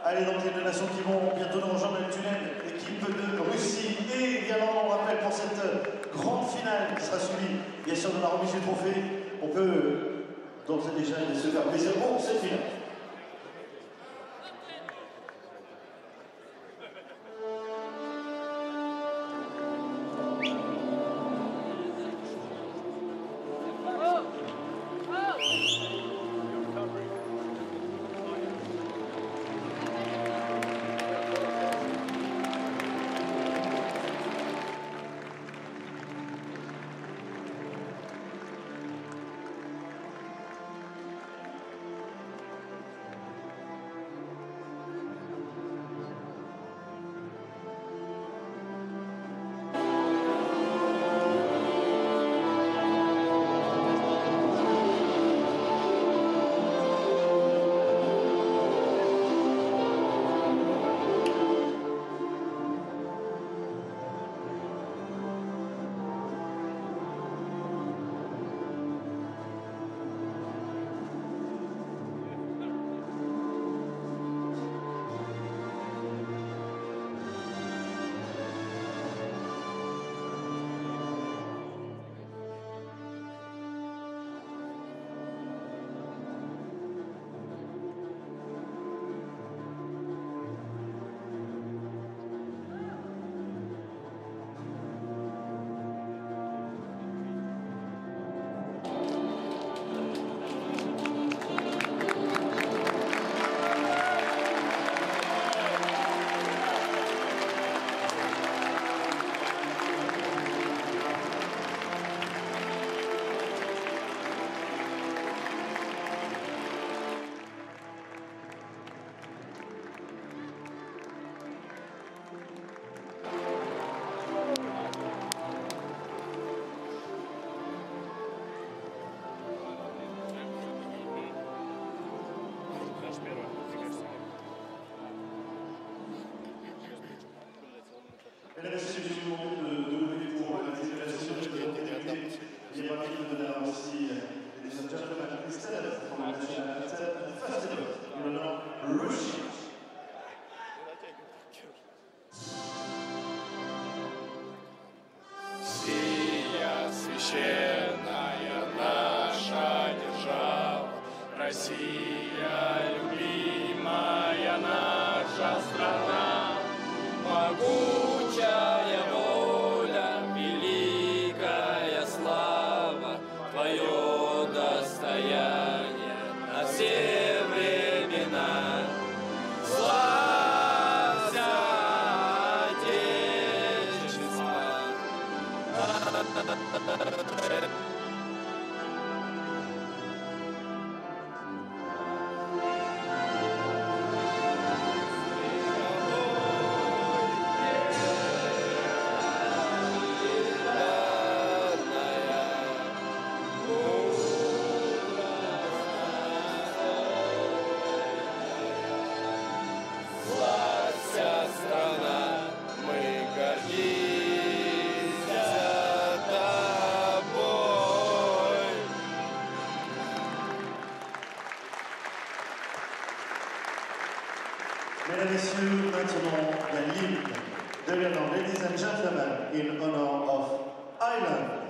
Allez, donc les deux nations qui vont bientôt nous rejoindre le tunnel, l'équipe de Russie et également, on rappelle, pour cette grande finale qui sera suivie, bien sûr, de la remise du trophée, on peut d'ores et déjà se faire plaisir pour cette finale. Mesdames et messieurs, je vous demande de lever pour la déclaration de l'autorité. Bien rapide de la Russie, ladies and gentlemen, instead from the national anthem festival in honor of Russia. Сия священная наша держава, Россия, любимая наша страна, могучая воля, великая слава, твое достояние на все времена. Славься, Отечество! Mesdames et messieurs, maintenant la ligne de l'Irlande. Ladies and gentlemen, in honor of Ireland.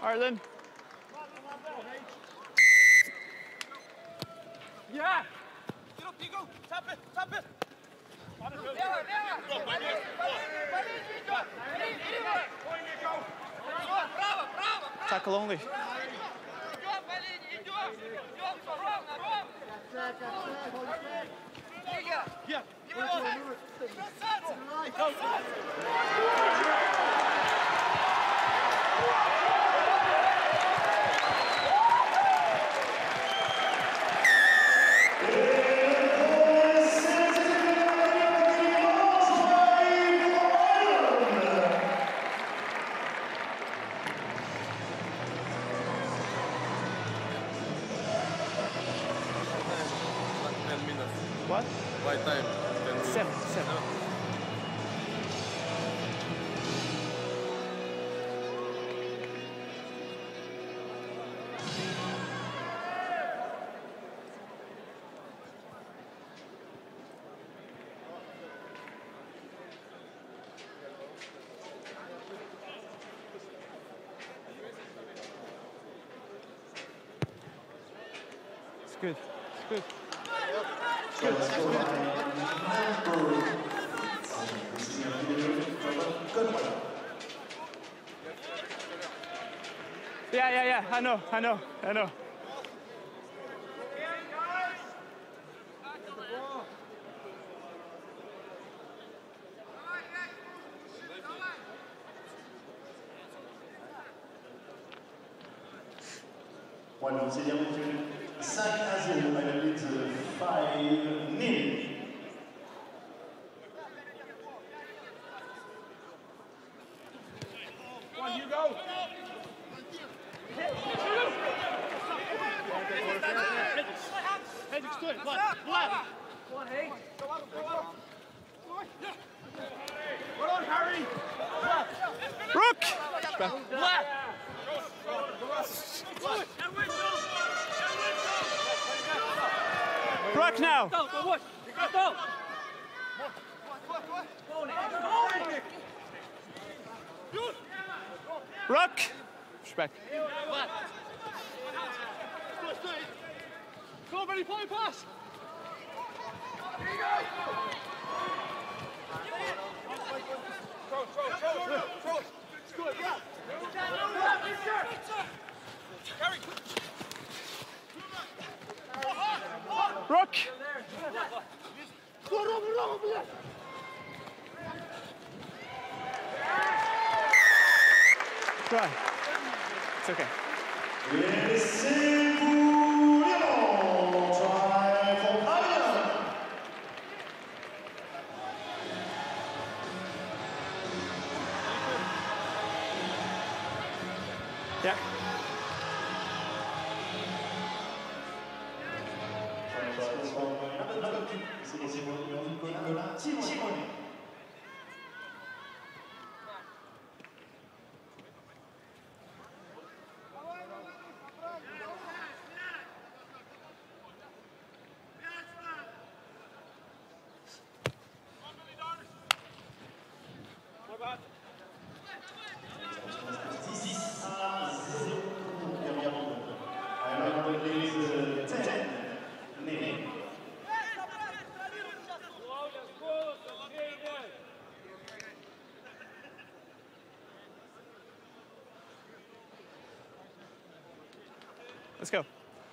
Arlen. Yeah! Get up, tap it, tap it! Tackle only. Yeah! What? By time. 10 minutes. 7. It's good. It's good. Yeah. I know. Voilà, c'est bien battu. 5-0 à la lutte 5-0. On you go! Hedrick stood. Left. Well on, Harry. Rook! Left. Rook now! Go. Rook! Back. Come on, Benny, play pass. Throw. Good, yeah. Carry. Rook! Try. It's okay. Et c'est pour Lyon. Try for Ireland. Yeah. C'est Simone. Let's go.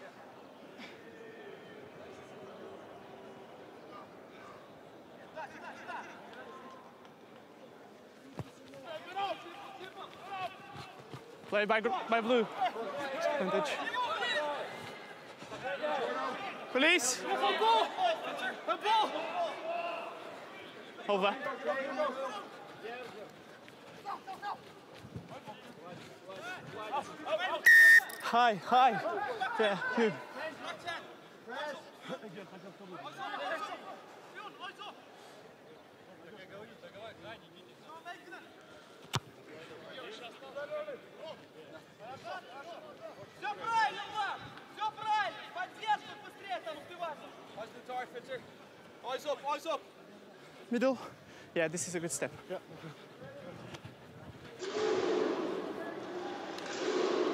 Played by blue. Vintage. Police! Over. High. Yeah, good. Eyes up. Middle. Yeah, this is a good step. Yeah.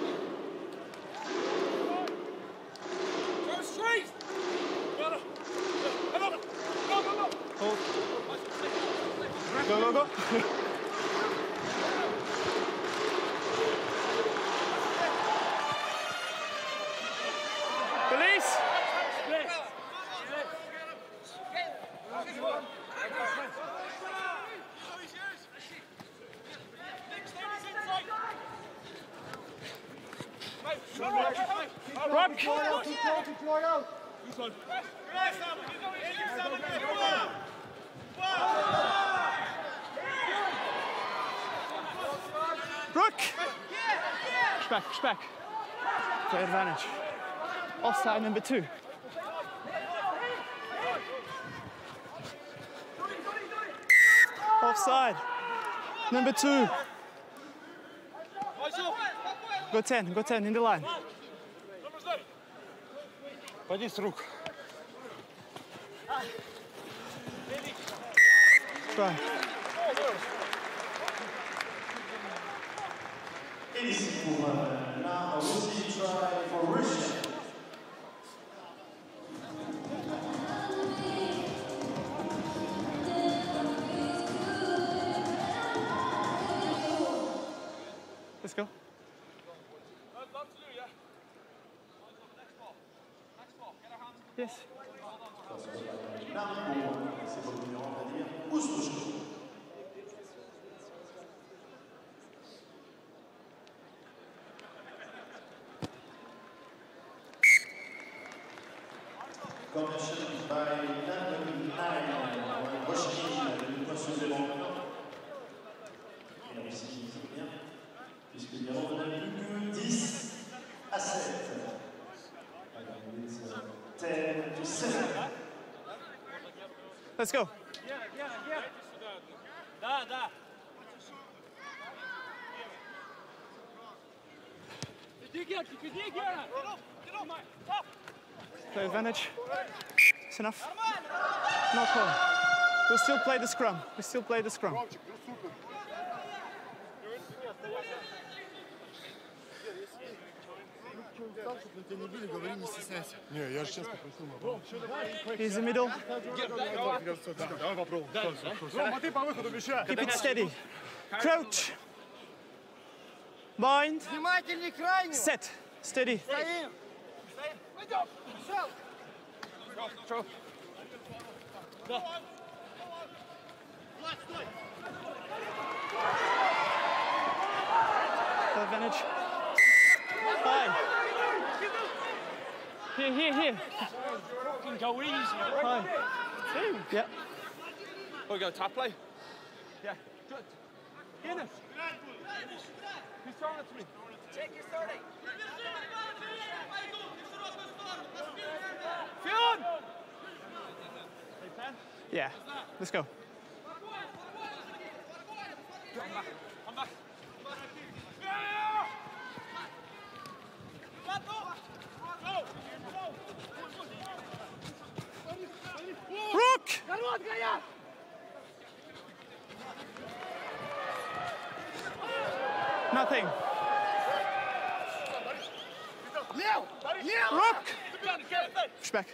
Police! Rock! Rook! Push back. Play advantage. Offside number 2. Offside. Number 2. Go 10, in the line. Пойди с рук. Try. Et ici pour la Russie, try for Russia. Let's go. Yes. C'est pour le numéro, on va dire, Oustouchko. Commission by number 9, Rochkin, le point supplément. Et la Russie, c'est bien, puisqu'il y a plus que 10 à 7. Alors, 10 to 7. Let's go. Да. Play advantage. It's enough. No call. We'll still play the scrum. Не, я же честно просил. He's in the middle. Давай попробуем. Рома, ты по выходу мяча. Keep it steady. Crouch. Bind. Внимательней крайне. Set. Steady. Стоим. Пойдем. Advantage. High. Here. Fucking go easy. High. Yeah. Oh, we go top play? Yeah. Good. Guinness. Who's throwing it to me? Check your starting. Fionn! Yeah. Let's go. Come back. Rook! Nothing. Rook! Push back.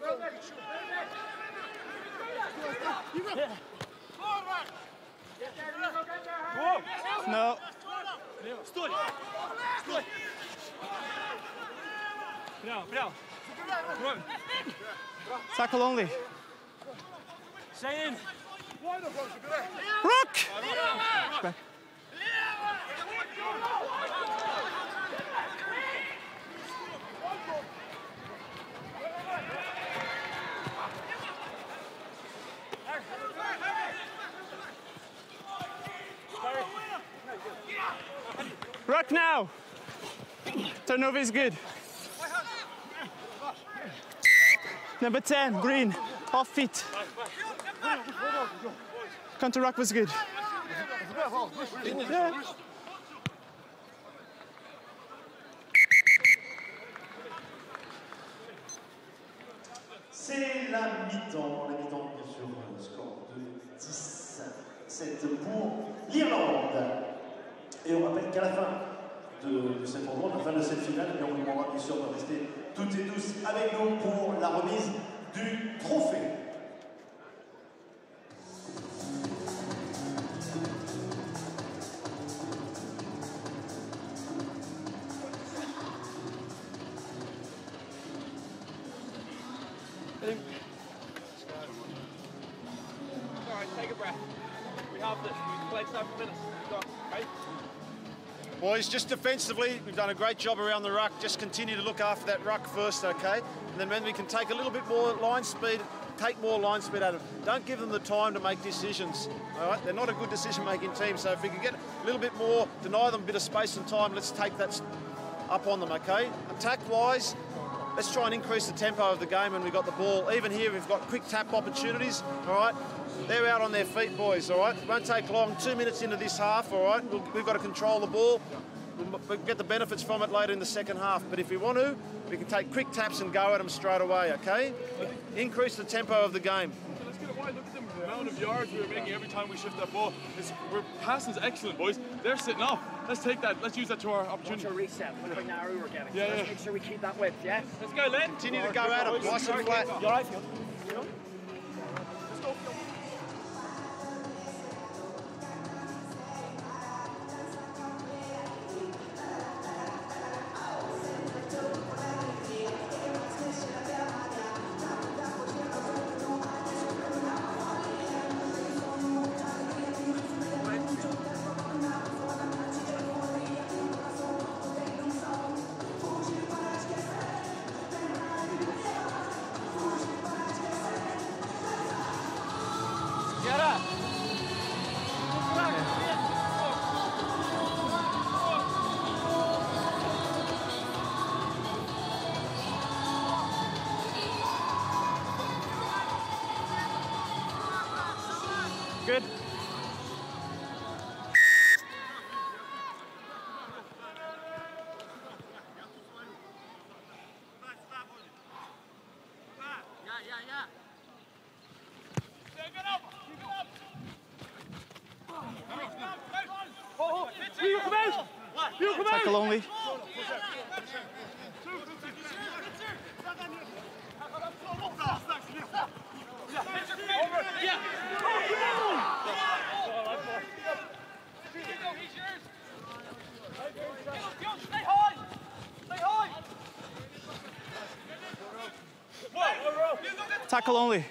No. Стой! Прямо. Tackle only. Stay in. Rook! Push back. Rock now. Turnover is good. Number 10, green, off feet. Counter rock was good. Yeah. C'est la mi-temps bien sûr, le score de 10-7 pour l'Irlande. Et on rappelle qu'à la fin de cette rencontre, à la fin de cette finale, on vous demandera bien sûr de rester toutes et tous avec nous pour la remise du trophée. Alright, take a breath. We have this. We've played 7 minutes. Go on, okay? Boys, just defensively, we've done a great job around the ruck. Just continue to look after that ruck first, okay? And then when we can take a little bit more line speed, take more line speed out of them. Don't give them the time to make decisions, all right? They're not a good decision-making team, so if we can get a little bit more, deny them a bit of space and time, let's take that up on them, okay? Attack-wise, let's try and increase the tempo of the game when we got the ball. Even here, we've got quick tap opportunities, all right? They're out on their feet, boys, all right? It won't take long. 2 minutes into this half, all right? We've got to control the ball. We'll get the benefits from it later in the second half. But if we want to, we can take quick taps and go at them straight away, okay? Increase the tempo of the game. Let's get it wide. Look at the amount of yards we're making every time we shift that ball. We're passing's excellent, boys. They're sitting off. Let's take that. Let's use that to our opportunity. Watch our reset. Look how narrow we're getting. Yeah, Let's make sure we keep that width, yeah? Let's go, Len. Continue to go at them, nice and flat. You all right, Phil? Let's go, Phil. Get up. Good. Tackle only. Tackle only.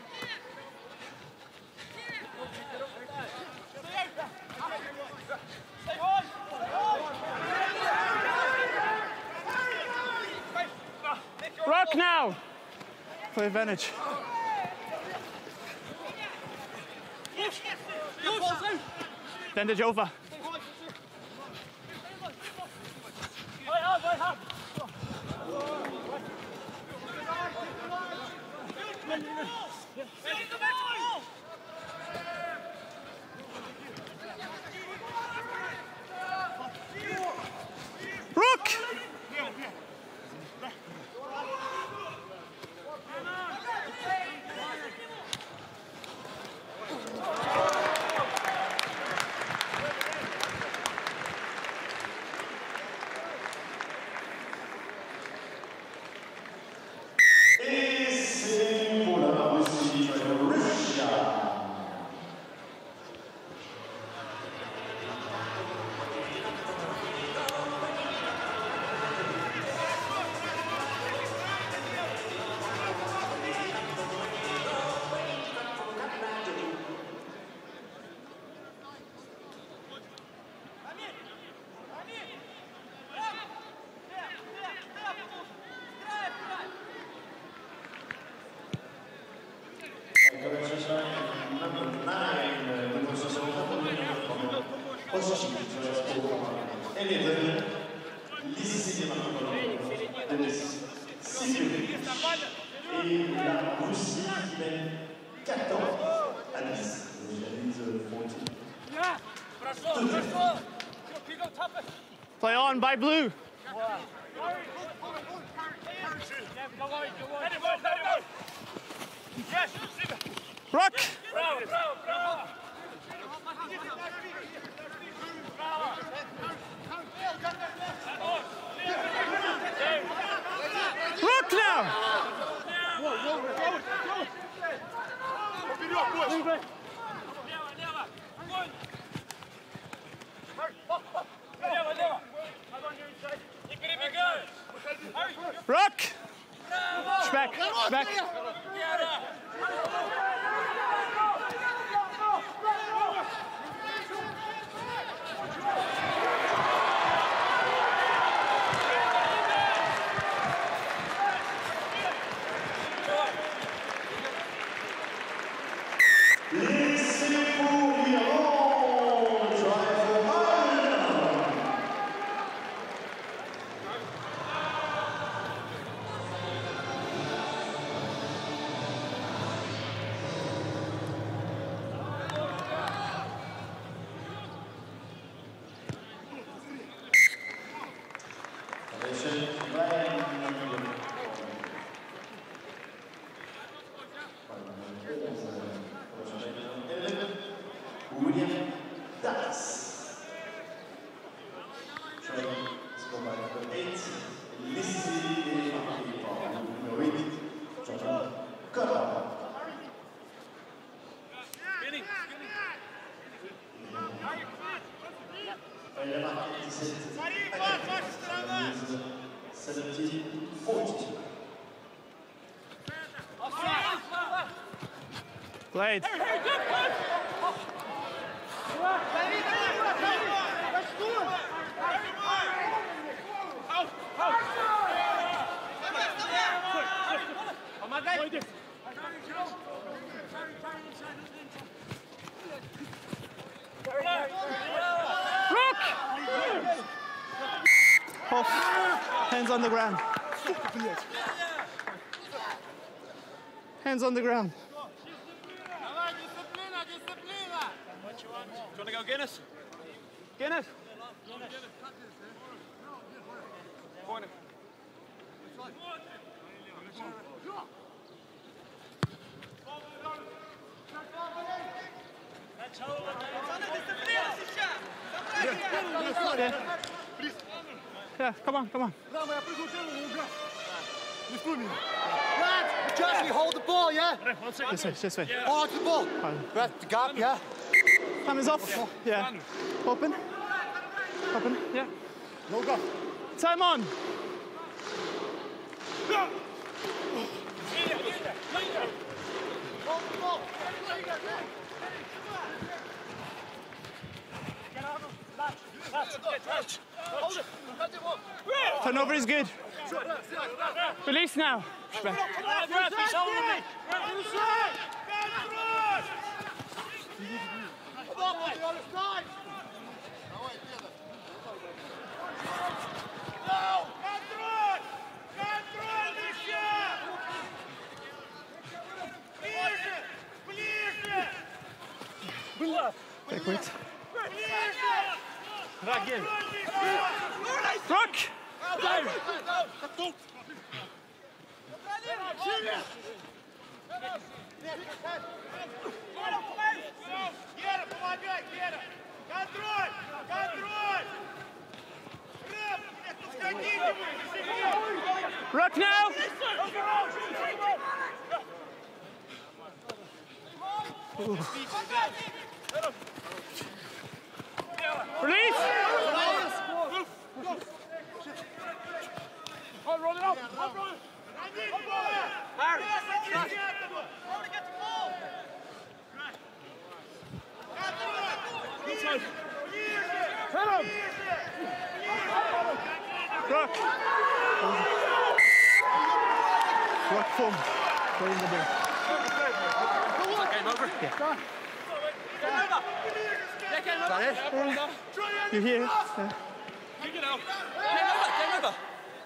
Rock now. For advantage. Bandage over. Rook! Et la Russie qui mène 14 à 10. Play on by blue. Rock! Rock now! Rock! Back, back. William Dallas. Training scored by number 8, Lissy et marqué par le numéro 8, Jonathan Cotter. Il a marqué 17 17-40. Played. Off. Hands on the ground. Hands on the ground. Do you want to go Guinness? Guinness? Corner. Yeah, come on, come on. Josh, we hold the ball, yeah? This way. Hold the ball. Right, the gap, yeah? Time is off. Yeah. Open. Open. Yeah. No go. Time on. Turnover is good. Release now. Take weight. Rock! Rock now! Release! Roll it up! Rock! Rock form. Go in the ball. Game over? Yeah. Is that it? You hear it? Yeah. Kick it out. Game over.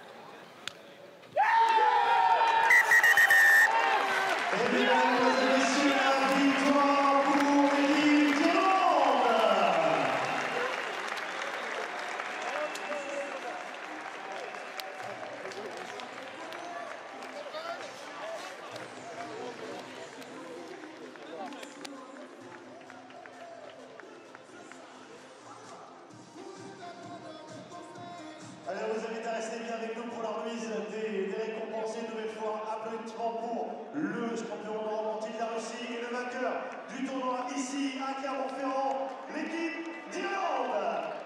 Allez, on vous invite à rester bien avec nous pour la remise des récompenses. Une nouvelle fois, applaudissements pour le champion d'Europe anti de la Russie et le vainqueur du tournoi ici à Clermont-Ferrand, l'équipe d'Irlande.